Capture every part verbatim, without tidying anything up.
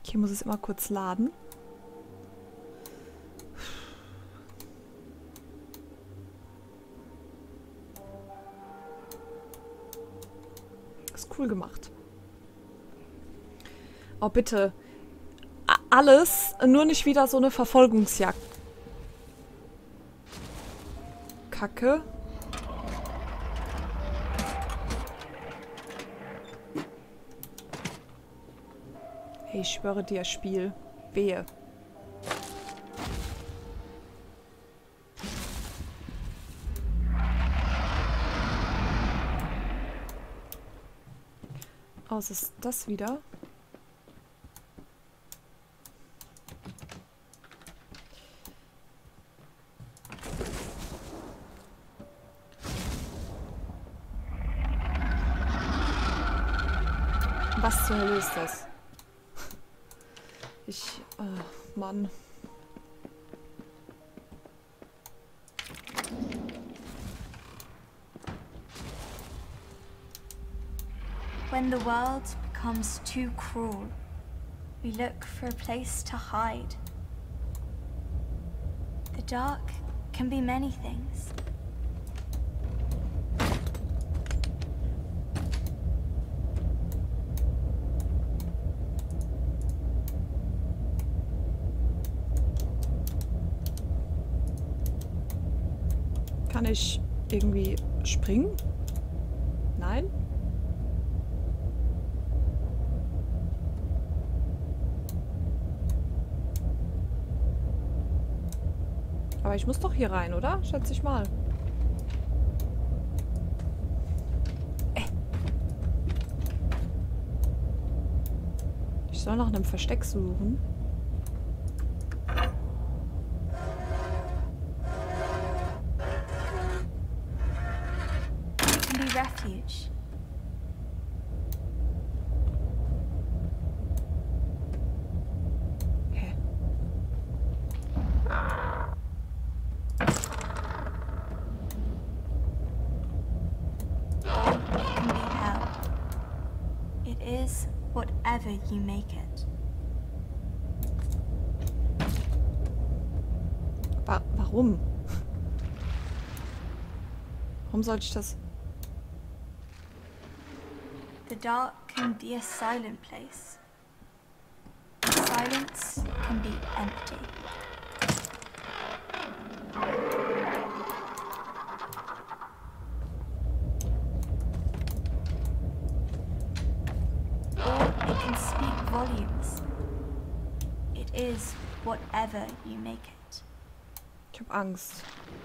Hier muss es immer kurz laden. Ist cool gemacht. Oh, bitte. A- alles, nur nicht wieder so eine Verfolgungsjagd. Kacke. Hey, ich schwöre dir, Spiel. Wehe. Oh, was ist das wieder? Was zur Hölle ist das? Ich... Oh, Mann. When the world becomes too cruel, we look for a place to hide. The dark can be many things. Kann ich irgendwie springen? Nein? Aber ich muss doch hier rein, oder? Schätze ich mal. Äh. Ich soll nach einem Versteck suchen. It can be refuge. Hä? Whatever you make it. Wa warum? Warum sollte ich das? The dark can be a silent place. Silence can be empty. Volumes. It is whatever you make it. Ich hab Angst.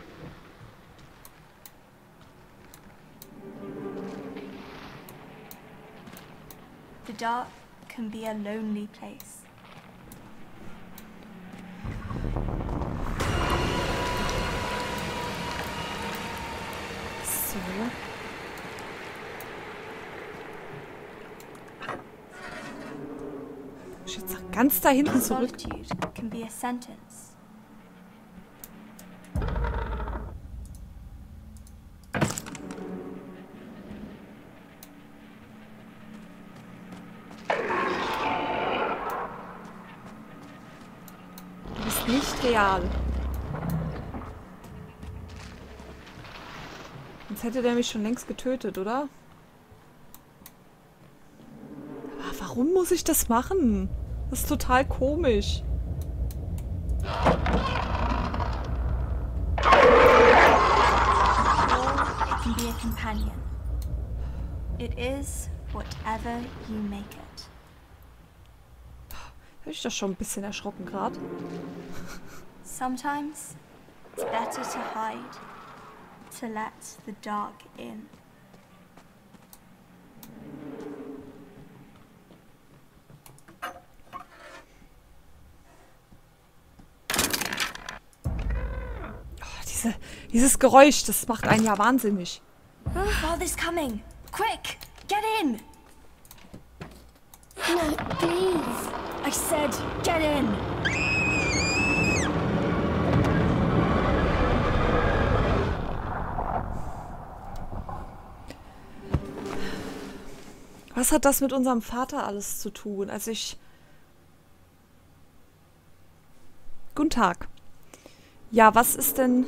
The dark can be a lonely place. So. Ich jetzt nach ganz da hinten zurück. Solitude can be a sentence. Du bist nicht real. Sonst hätte der mich schon längst getötet, oder? Aber warum muss ich das machen? Das ist total komisch. Or it can be a companion. It is whatever you make it. Habe ich doch schon ein bisschen erschrocken gerade. Sometimes it's better to hide, to let the dark in. Oh, diese, dieses Geräusch, das macht einen ja wahnsinnig. Father's coming! Quick! Get in! No, please. I said, get in! Was hat das mit unserem Vater alles zu tun? Also ich... Guten Tag. Ja, was ist denn...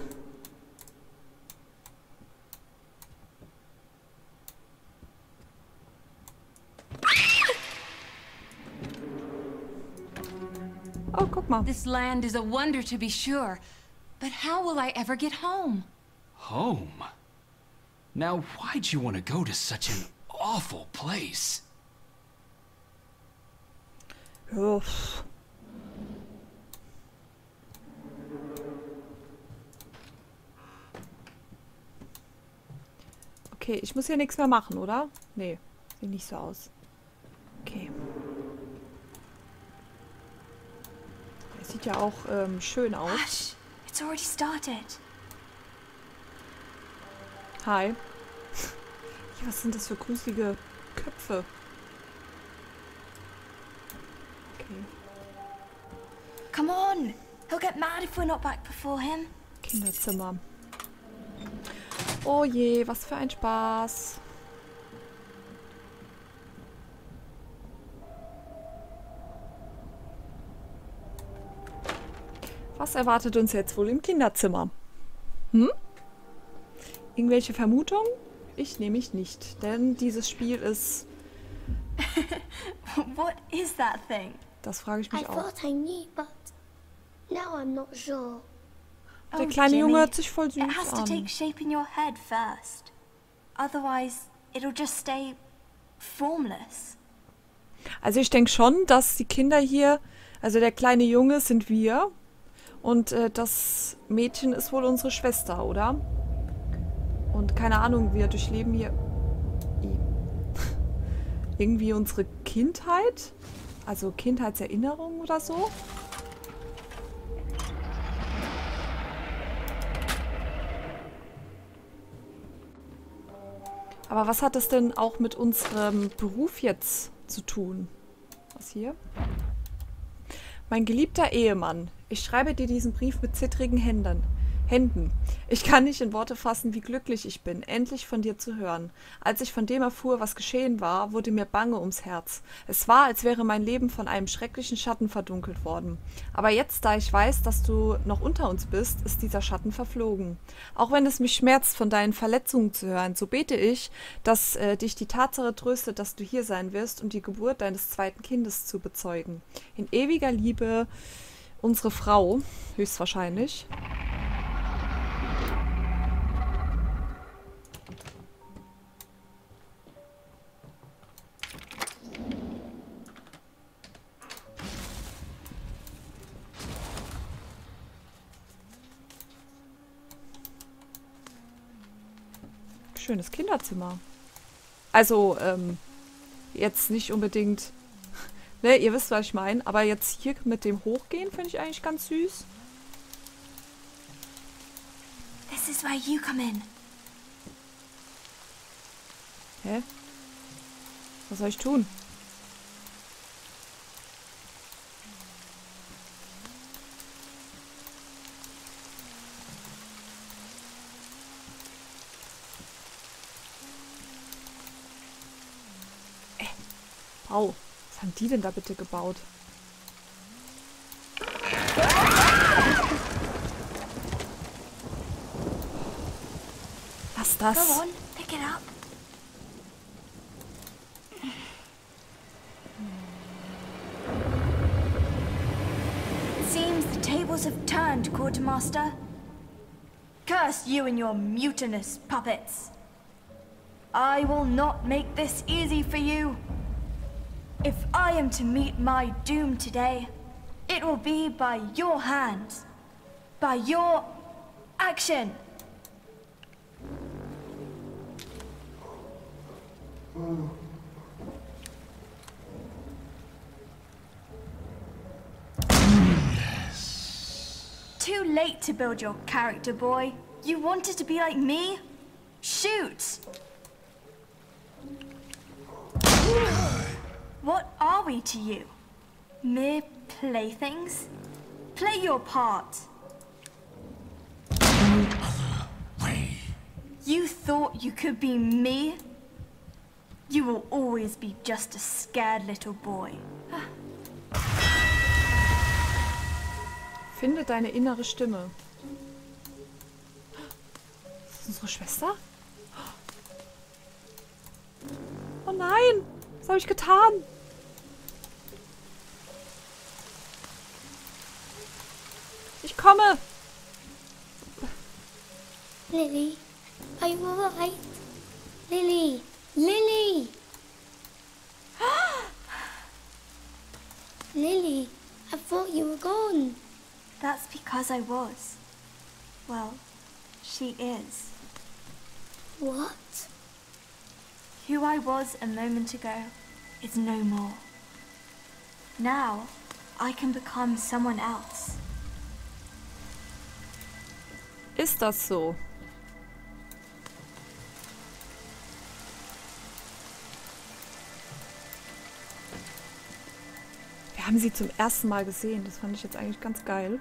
Oh, guck mal. This land is a wonder to be sure, but how will I ever get home? Home? Now, why'd you want to go to such an awful place? Ja. Okay, ich muss hier nichts mehr machen, oder? Nee, sieht nicht so aus. Okay. Das sieht ja auch ähm, schön aus. Hush! It's already started. Hi. Was sind das für gruselige Köpfe? Okay. Come on! He'll get mad if we're not back before him. Kinderzimmer. Oh je, was für ein Spaß. Was erwartet uns jetzt wohl im Kinderzimmer? Hm? Irgendwelche Vermutungen? Ich nehme mich nicht, denn dieses Spiel ist... What is that thing? Das frage ich I mich auch. thought I knew, but now I'm not sure. Der Oh, kleine Jimmy, Junge hört sich voll süß It has to an. take shape in your head first. Otherwise, it'll just stay formless. Also ich denke schon, dass die Kinder hier, also der kleine Junge sind wir und äh, das Mädchen ist wohl unsere Schwester, oder? Und keine Ahnung, wir durchleben hier I. irgendwie unsere Kindheit, also Kindheitserinnerungen oder so. Aber was hat es denn auch mit unserem Beruf jetzt zu tun? Was hier? Mein geliebter Ehemann, ich schreibe dir diesen Brief mit zittrigen Händen. Händen. Ich kann nicht in Worte fassen, wie glücklich ich bin, endlich von dir zu hören. Als ich von dem erfuhr, was geschehen war, wurde mir bange ums Herz. Es war, als wäre mein Leben von einem schrecklichen Schatten verdunkelt worden. Aber jetzt, da ich weiß, dass du noch unter uns bist, ist dieser Schatten verflogen. Auch wenn es mich schmerzt, von deinen Verletzungen zu hören, so bete ich, dass äh, dich die Tatsache tröstet, dass du hier sein wirst, um die Geburt deines zweiten Kindes zu bezeugen. In ewiger Liebe, unsere Frau, höchstwahrscheinlich. Schönes Kinderzimmer. Also, ähm, jetzt nicht unbedingt, ne, ihr wisst, was ich meine, aber jetzt hier mit dem Hochgehen finde ich eigentlich ganz süß. This is where you come in. Hä? Was soll ich tun? Wow, was haben die denn da bitte gebaut? Was ist das? Go on, pick it up. It seems the tables have turned, Quartermaster. Curse you and your mutinous puppets. I will not make this easy for you. If I am to meet my doom today, it will be by your hands, by your action. Too late to build your character, boy. You wanted to be like me? Shoot! What are we to you? Mere playthings? Play your part. Way. You thought you could be me? You will always be just a scared little boy. Finde deine innere Stimme. Ist das unsere Schwester? Oh nein! Was habe ich getan? Ich komme! Lily, are you alright? Lily, Lily! Lily, I thought you were gone. That's because I was. Well, she is. What? Who I was a moment ago is no more. Now, I can become someone else. Ist das so? Wir haben sie zum ersten Mal gesehen. Das fand ich jetzt eigentlich ganz geil.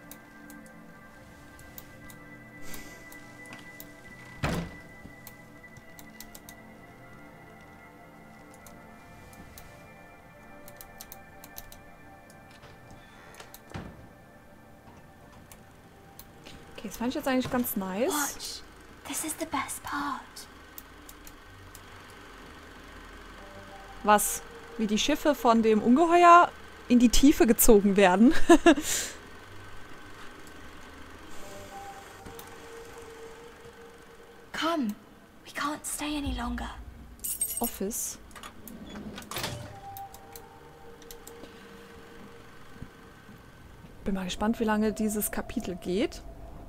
Okay, das fand ich jetzt eigentlich ganz nice. Watch. This is the best part. Was? Wie die Schiffe von dem Ungeheuer in die Tiefe gezogen werden. Come. We can't stay any longer. Office. Bin mal gespannt, wie lange dieses Kapitel geht.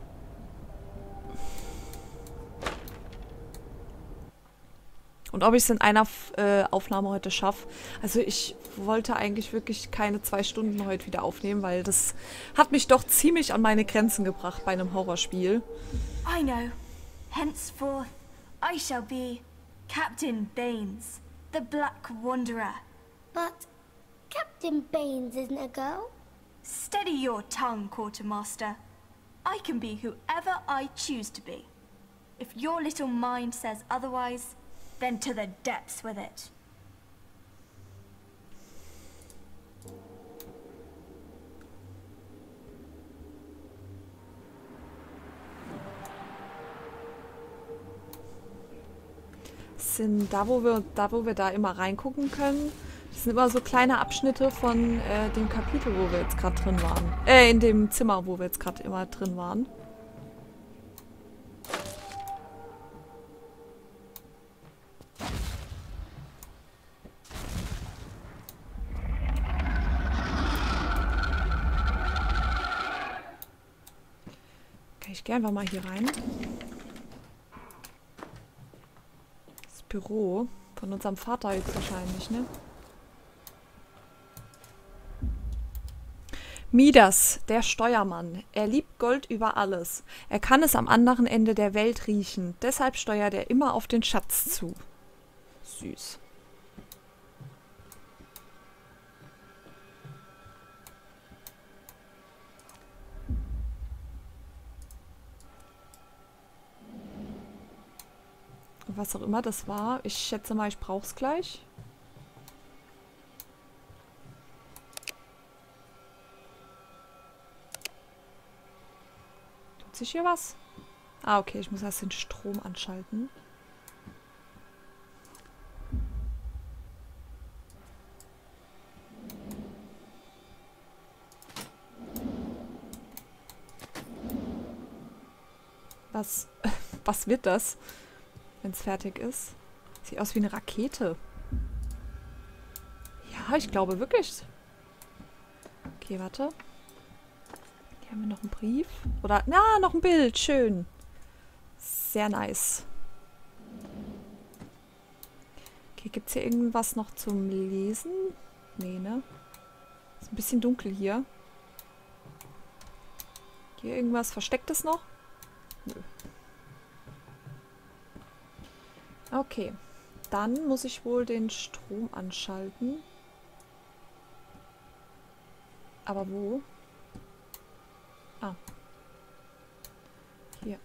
Und ob ich es in einer äh, Aufnahme heute schaffe. Also ich wollte eigentlich wirklich keine zwei Stunden heute wieder aufnehmen, weil das hat mich doch ziemlich an meine Grenzen gebracht bei einem Horrorspiel. I know. Henceforth, I shall be Captain Baines, the Black Wanderer. But Captain Baines isn't a girl. Steady your tongue, Quartermaster. I can be whoever I choose to be. If your little mind says otherwise, then to the depths with it. Sind da, wo wir da, wo wir da immer reingucken können. Das sind immer so kleine Abschnitte von äh, dem Kapitel, wo wir jetzt gerade drin waren. Äh, in dem Zimmer, wo wir jetzt gerade immer drin waren. Okay, ich gehe einfach mal hier rein. Das Büro von unserem Vater jetzt wahrscheinlich, ne? Midas, der Steuermann. Er liebt Gold über alles. Er kann es am anderen Ende der Welt riechen. Deshalb steuert er immer auf den Schatz zu. Süß. Was auch immer das war. Ich schätze mal, ich brauche es gleich. Tut sich hier was? Ah, okay. Ich muss erst den Strom anschalten. Was, was wird das? Wenn es fertig ist. Sieht aus wie eine Rakete. Ja, ich glaube wirklich. Okay, warte. Hier haben wir noch einen Brief. Oder, na, noch ein Bild. Schön. Sehr nice. Okay, gibt es hier irgendwas noch zum Lesen? Nee, ne? Ist ein bisschen dunkel hier. Hier irgendwas Verstecktes noch? Nö. Okay, dann muss ich wohl den Strom anschalten. Aber wo? Ah. Hier.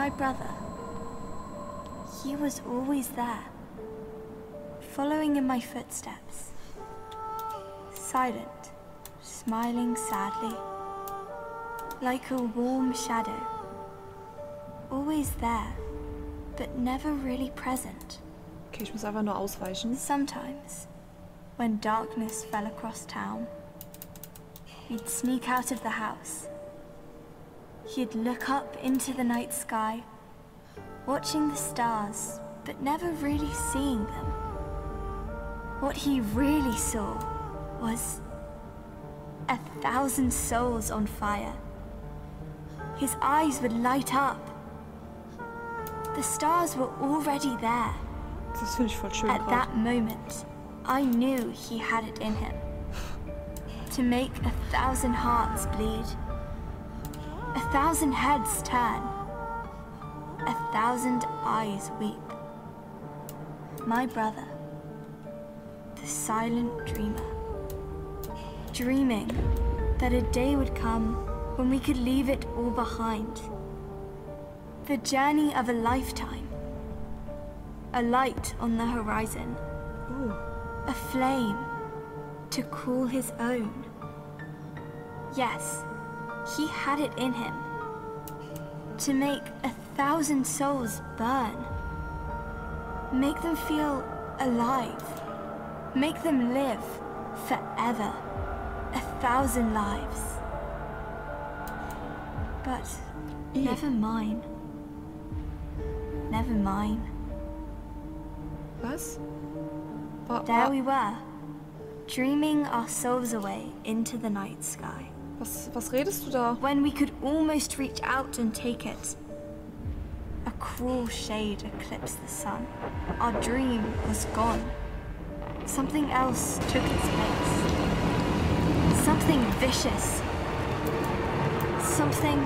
my brother. He was always there, following in my footsteps. Silent, smiling sadly, like a warm shadow. Always there, but never really present. Okay, ich muss einfach nur ausweichen. Sometimes, when darkness fell across town, he'd sneak out of the house. He'd look up into the night sky, watching the stars, but never really seeing them. What he really saw was a thousand souls on fire. His eyes would light up. The stars were already there. Das finde ich voll schön At gerade. that moment, I knew he had it in him. To make a thousand hearts bleed. A thousand heads turn. A thousand eyes weep. My brother, the silent dreamer. Dreaming that a day would come when we could leave it all behind. The journey of a lifetime. A light on the horizon. Uh. A flame to cool his own. Yes, he had it in him to make a thousand souls burn. Make them feel alive. Make them live forever. A thousand lives. But never mine. Never mine. Was? Wa There wa we were, dreaming our souls away into the night sky. was, was redest du da? When we could almost reach out and take it, a cruel shade eclipsed the sun. Our dream was gone. Something else took its place. Something vicious. Something...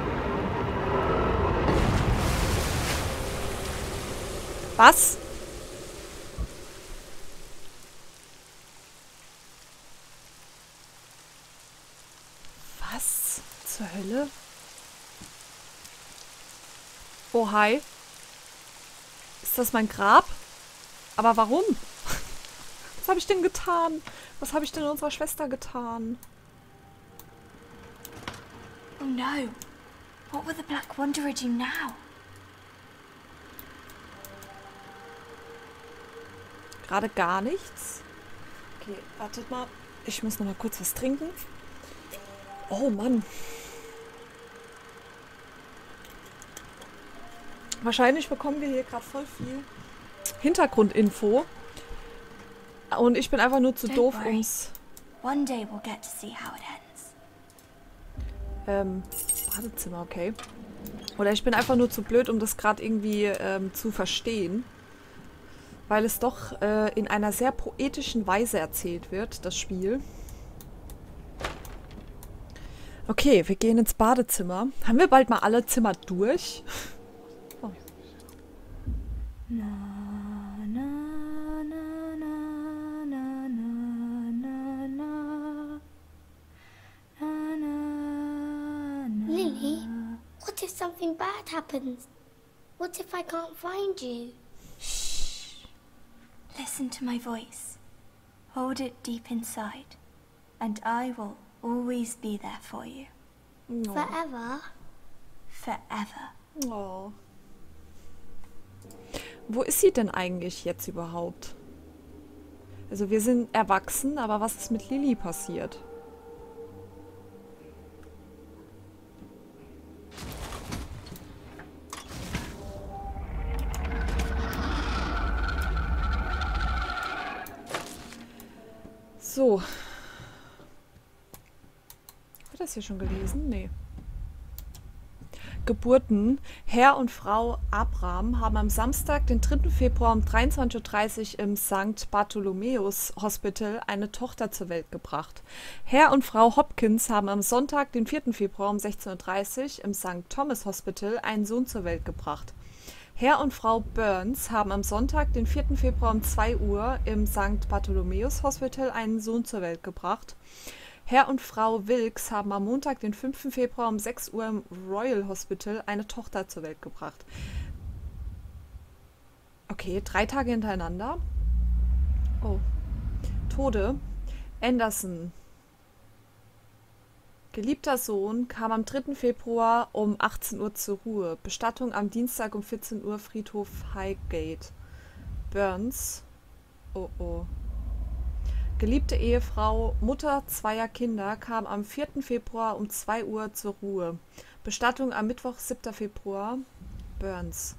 Was? Was zur Hölle? Oh, hi. Ist das mein Grab? Aber warum? Was habe ich denn getan? Was habe ich denn unserer Schwester getan? Oh no. What will the Black Wanderer do now? Gerade gar nichts. Okay, wartet mal. Ich muss noch mal kurz was trinken. Oh Mann. Wahrscheinlich bekommen wir hier gerade voll viel Hintergrundinfo. Und ich bin einfach nur zu Don't doof, worry. ums One day we'll get to see how it ends. ähm, Badezimmer, okay. Oder ich bin einfach nur zu blöd, um das gerade irgendwie ähm, zu verstehen. Weil es doch äh, in einer sehr poetischen Weise erzählt wird, das Spiel. Okay, wir gehen ins Badezimmer. Haben wir bald mal alle Zimmer durch? Oh. Na, na, na, na, na, na, na, na. Na, na, na. Lily, what if something bad happens? What if I can't find you? Listen to my voice. Hold it deep inside, and I will always be there for you. Oh. Forever? Forever. Oh. Wo ist sie denn eigentlich jetzt überhaupt? Also wir sind erwachsen, aber was ist mit Lily passiert? So. Hat das hier schon gelesen? Nee. Geburten. Herr und Frau Abraham haben am Samstag, den dritten Februar um dreiundzwanzig Uhr dreißig im Sankt Bartholomäus Hospital eine Tochter zur Welt gebracht. Herr und Frau Hopkins haben am Sonntag, den vierten Februar um sechzehn Uhr dreißig im Sankt Thomas Hospital einen Sohn zur Welt gebracht. Herr und Frau Burns haben am Sonntag, den vierten Februar um zwei Uhr im Sankt Bartholomäus Hospital einen Sohn zur Welt gebracht. Herr und Frau Wilkes haben am Montag, den fünften Februar um sechs Uhr im Royal Hospital eine Tochter zur Welt gebracht. Okay, drei Tage hintereinander. Oh. Tode. Anderson. Geliebter Sohn kam am dritten Februar um achtzehn Uhr zur Ruhe. Bestattung am Dienstag um vierzehn Uhr, Friedhof Highgate. Burns. Oh oh. Geliebte Ehefrau, Mutter zweier Kinder, kam am vierten Februar um zwei Uhr zur Ruhe. Bestattung am Mittwoch, siebten Februar. Burns.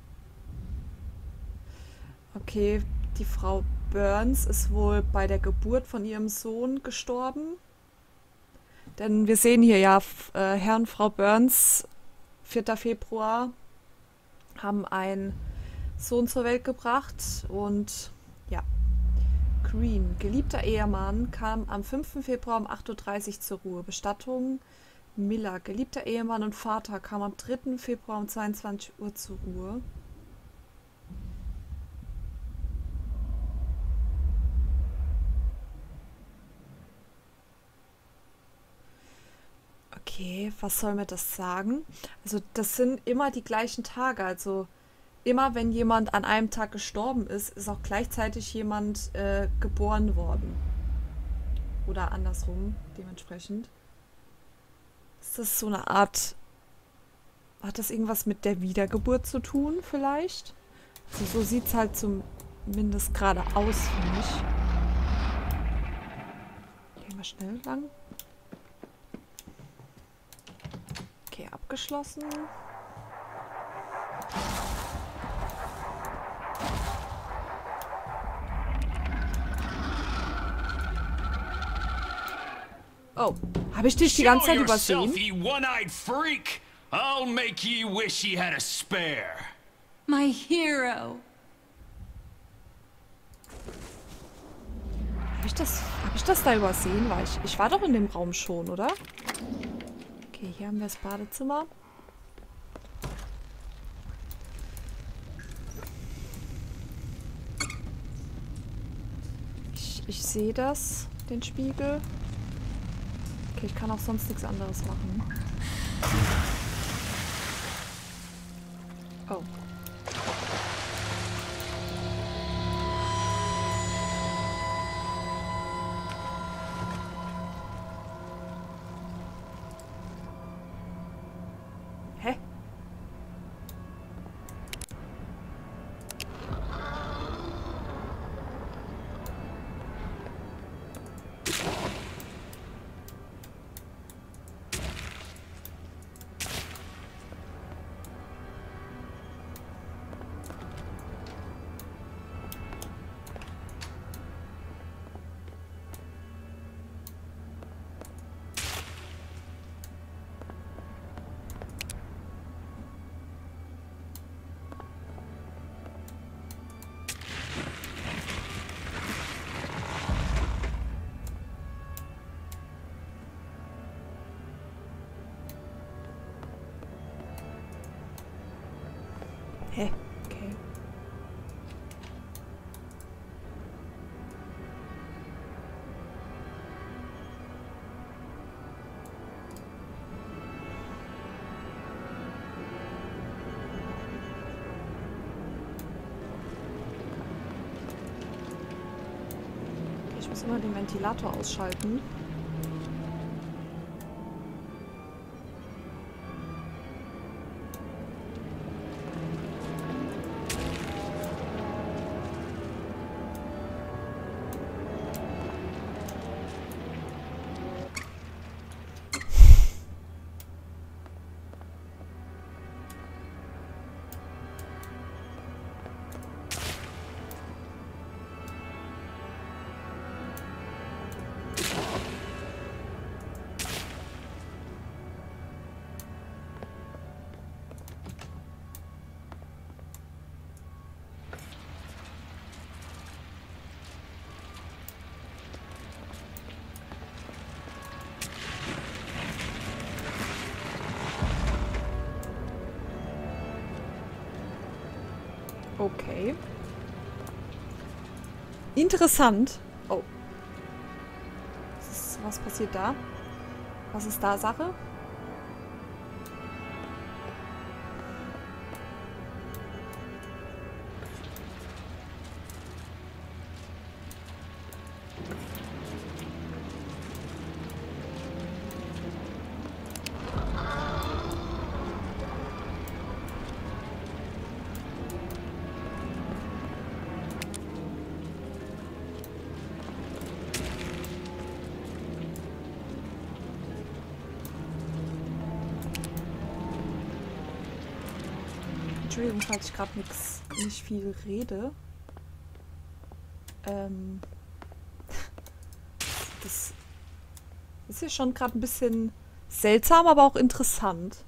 Okay, die Frau Burns ist wohl bei der Geburt von ihrem Sohn gestorben. Denn wir sehen hier ja, äh, Herr und Frau Burns, vierten Februar, haben einen Sohn zur Welt gebracht. Und ja, Green, geliebter Ehemann, kam am fünften Februar um acht Uhr dreißig zur Ruhe. Bestattung Miller, geliebter Ehemann und Vater, kam am dritten Februar um zweiundzwanzig Uhr zur Ruhe. Okay, was soll mir das sagen? Also das sind immer die gleichen Tage. Also immer wenn jemand an einem Tag gestorben ist, ist auch gleichzeitig jemand äh, geboren worden. Oder andersrum, dementsprechend. Ist das so eine Art... Hat das irgendwas mit der Wiedergeburt zu tun, vielleicht? Also so sieht es halt zumindest gerade aus für mich. Gehen wir schnell lang. Okay, abgeschlossen. Oh, habe ich dich die ganze Zeit übersehen? You one-eyed freak! I'll make you wish you had a spare. My hero. Habe ich das, habe ich das da übersehen? War ich, ich war doch in dem Raum schon, oder? Okay, hier haben wir das Badezimmer. Ich, ich sehe das, den Spiegel. Okay, ich kann auch sonst nichts anderes machen. Oh. Hä? Hä? Okay. Ich muss immer den Ventilator ausschalten. Okay. Interessant. Oh. Das Was passiert da? Was ist da Sache? Entschuldigung, falls ich gerade nichts, nicht viel rede. Ähm, das ist ja schon gerade ein bisschen seltsam, aber auch interessant.